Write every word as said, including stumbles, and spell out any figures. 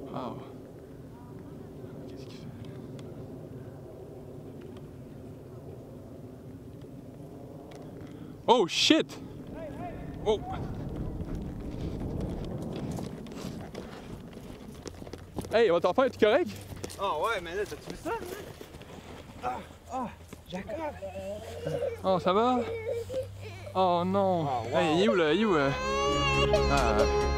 Oh. Qu'est-ce qu'il fait? Oh shit! Oh! Hey, votre enfant, es-tu correct? Oh ouais, mais là, t'as-tu vu ça? Ah, ah, Jacob! Oh, ça va? Oh non! Oh, wow. Hey, il est où là? Il est où? Euh... Ah.